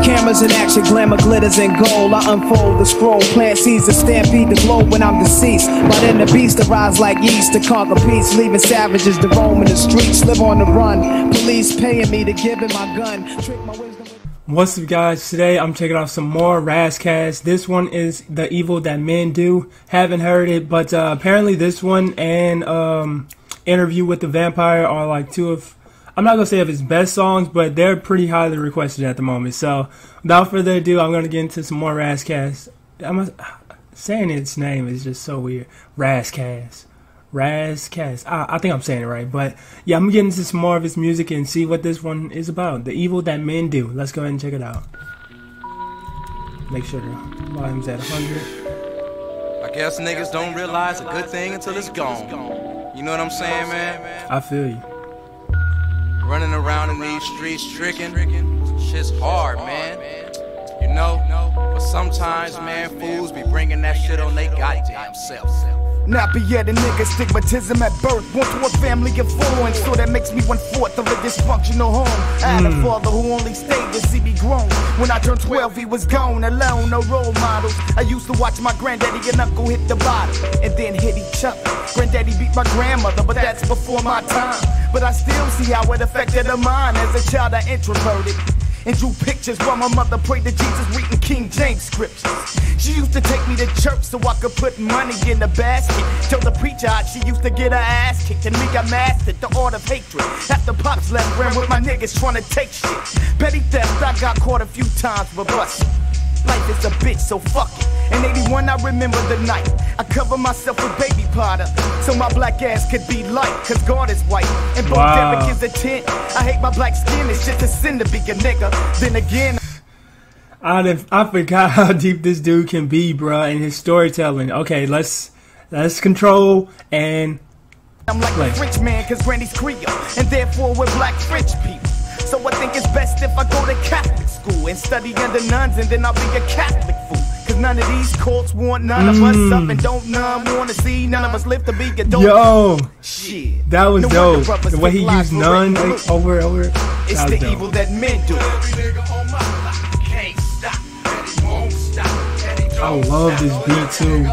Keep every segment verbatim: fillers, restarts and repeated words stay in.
Cameras in action, glamour glitters and gold. I unfold the scroll, plant seeds to stampede the globe when I'm deceased. But then the beast arise like yeast to conquer peace, leaving savages to roam in the streets, live on the run. Police paying me to give him my gun. Trick my wisdom. What's up, guys? Today I'm checking out some more Razzcast. This one is The Evil That Men Do. Haven't heard it, but uh, apparently this one and um, Interview with the Vampire are like two of, I'm not going to say of his best songs, but they're pretty highly requested at the moment. So without further ado, I'm going to get into some more Razzcast. I'm saying its name is just so weird. Razzcast. Razzcast. I, I think I'm saying it right, but yeah, I'm getting into some more of his music and see what this one is about. The Evil That Men Do. Let's go ahead and check it out. Make sure the volume's at one hundred. I guess niggas don't realize a good thing until it's gone. You know what I'm saying, man? I feel you. Running around in these streets tricking, shit's hard, man. You know, but sometimes, man, fools be bringing that shit on they goddamn self. Not be yet a nigga stigmatism at birth. Born to a family of four, and so that makes me one fourth of a dysfunctional home. I had a father who only stayed to see me grown. When I turned twelve, he was gone, alone, no role models. I used to watch my granddaddy and uncle hit the bottom and then hit each other. Granddaddy beat my grandmother, but that's before my time. But I still see how it affected her mind. As a child, I introverted and drew pictures while my mother prayed to Jesus reading King James scriptures. She used to take me to church so I could put money in the basket. Tell the preacher how she used to get her ass kicked, and me I mastered the art of hatred. After Pops left, ran with my niggas trying to take shit. Petty theft, I got caught a few times for busting. Life is a bitch, so fuck it. In eighty-one, I remember the night I covered myself with baby powder so my black ass could be light, cause God is white and both Wow. Derek is a tint. I hate my black skin, it's just a sin to be a nigga. Then again, I, didn't, I forgot how deep this dude can be, bruh, in his storytelling. Okay, let's let's control and I'm like play. a French man cause Granny's Creole, and therefore we're black French people. So I think it's best if I go to Catholic school and study under nuns, and then I'll be a Catholic fool. Cause none of these cults want none of us up, and don't none wanna see none of us live to be adults. yo, Shit. that was No dope. wonder brothers The way he take lives used for none rape. like, over and over. It's That the was dope. evil that men do. I love this beat too.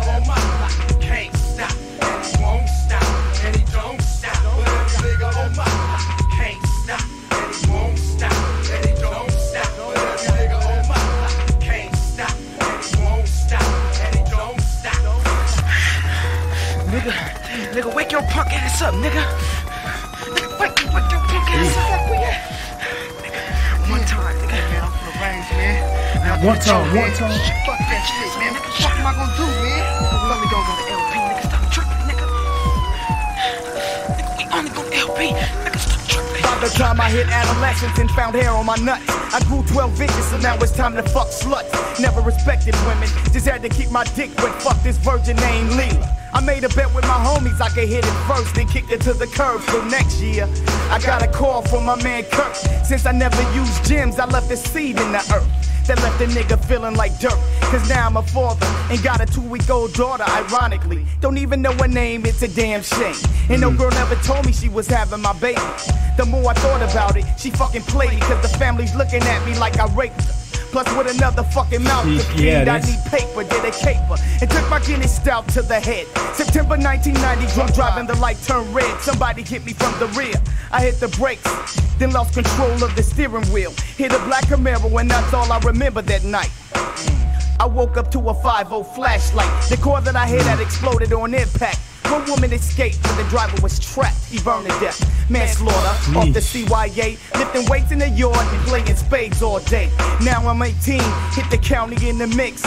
Nigga, nigga, wake your punk ass up, nigga. Nigga, wake, wake your punk ass up. Where you at? Nigga, one time, nigga. Man, I'm from the range, man. Now, One time, one time. Fuck that shit, man. What the fuck am I gonna do, man? We only gonna go to L P, nigga. Stop tripping, nigga. Nigga, we only go to L P. Nigga, stop tripping. By the time I hit adolescence and found hair on my nuts, I grew twelve inches, so now it's time to fuck sluts. Never respected women, just had to keep my dick wet. Fuck this virgin named Leela. I made a bet with my homies I could hit it first, then kicked it to the curb. So next year, I got a call from my man Kurt. Since I never used gyms, I left a seed in the earth that left the nigga feeling like dirt. Cause now I'm a father and got a two-week-old daughter, ironically. Don't even know her name, it's a damn shame. And no girl never told me she was having my baby. The more I thought about it, she fucking played me, cause the family's looking at me like I raped her. Plus with another fucking mouth to feed, Yeah, I that's- need paper, did a caper, and took my Guinness stout to the head. September nineteen ninety, drunk driving, the light turned red. Somebody hit me from the rear. I hit the brakes, then lost control of the steering wheel. Hit a black Camaro, and that's all I remember that night. I woke up to a five oh flashlight. The car that I hit had exploded on impact. One woman escaped, but the driver was trapped. He burned to death. Manslaughter off the C Y A. Lifting weights in the yard and playing spades all day. Now I'm eighteen, hit the county in the mix.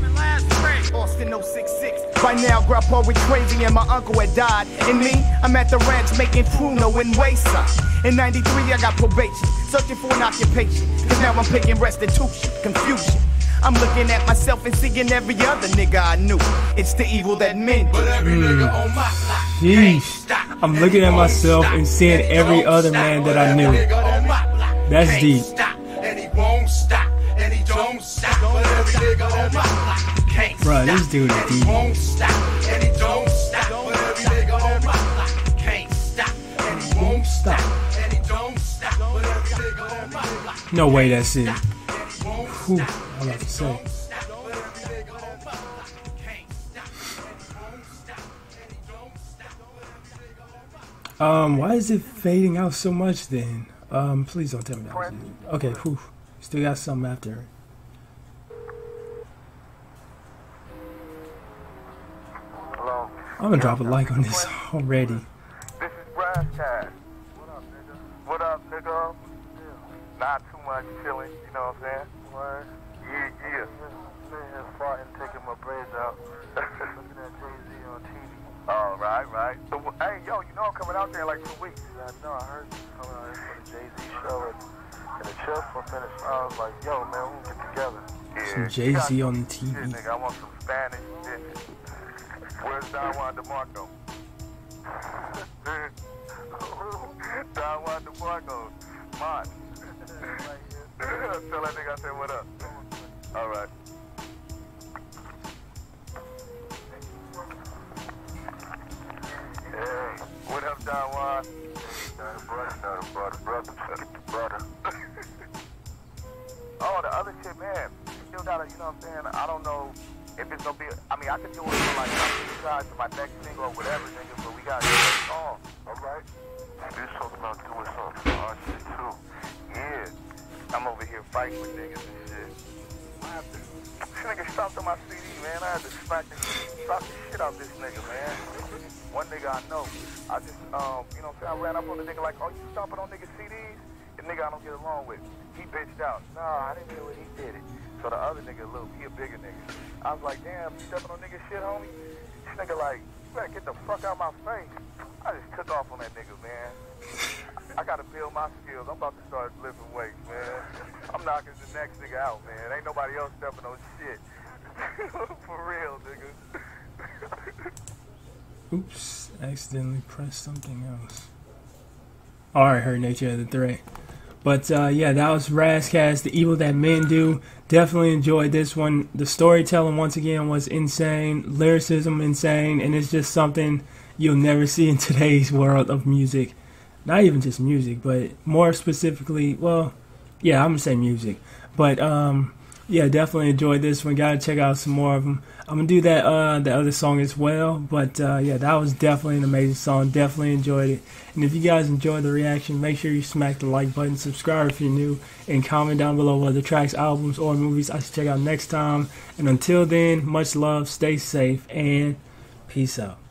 Austin oh six six. By now, Grandpa was crazy and my uncle had died. And me, I'm at the ranch making pruno in Wayside. In ninety-three, I got probation, searching for an occupation. Cause now I'm paying restitution, confusion. I'm looking at myself and seeing every other nigga I knew. It's the evil that men do. Yeesh. I'm looking at myself and seeing every other man that I knew. That's deep. Bruh, this dude is deep. Won't stop. No way that's it. whew, I like to say. Um, why is it fading out so much then? Um, please don't tell me that was it. Okay, whew. Still got something after. Hello. I'm gonna drop a like on this already. This is Brasscast. What up, nigga? What up, nigga? Not too much chilling, you know what I'm saying? What? Yeah, yeah. Sitting here farting, taking my braids out. Looking at Jay-Z on T V. Oh, right, right. So, hey, yo, you know I'm coming out there in like two weeks. Yeah, I know. I heard you coming out here for the Jay-Z show. And, and the chill for a minute, I was like, yo, man, we'll get together. Yeah. Some Jay-Z on the T V. Shit, nigga, I want some Spanish shit. Where's Don Juan DeMarco? Don Juan DeMarco. Mon. Tell that nigga I said what up. All right. Hey, what up, Don Juan? Not a brother, not a brother, brother, brother. Oh, the other shit, man. Still gotta, you know what I'm saying? I don't know if it's gonna be. I mean, I could do it for like my side to my next single or whatever, nigga. But we gotta do a song, all right? This song's about doing something for our shit too. Yeah. I'm over here fighting with niggas and shit. I have to. This nigga stopped on my C D, man. I had to smack the, slap the shit out this nigga, man. One nigga I know. I just, um, you know what I'm saying? I ran up on the nigga like, oh, you stomping on niggas' C Ds? The nigga I don't get along with. He bitched out. Nah, I didn't do it. He did it. So the other nigga, Luke, he a bigger nigga. I was like, damn, you stepping on nigga shit, homie? This nigga like, you better get the fuck out my face. I just took off on that nigga, man. I gotta build my skills. I'm about to start lifting weights, man. I'm knocking the next nigga out, man. Ain't nobody else stepping on shit. For real, nigga. Oops, accidentally pressed something else. Alright, Her Nature of the Threat. But uh, yeah, that was Razzcast, The Evil That Men Do. Definitely enjoyed this one. The storytelling, once again, was insane. Lyricism, insane. And it's just something you'll never see in today's world of music. Not even just music, but more specifically, well, yeah, I'm going to say music. But, um, yeah, definitely enjoyed this one. Got to check out some more of them. I'm going to do that, uh, the other song as well. But, uh, yeah, that was definitely an amazing song. Definitely enjoyed it. And if you guys enjoyed the reaction, make sure you smack the like button, subscribe if you're new, and comment down below what other tracks, albums, or movies I should check out next time. And until then, much love, stay safe, and peace out.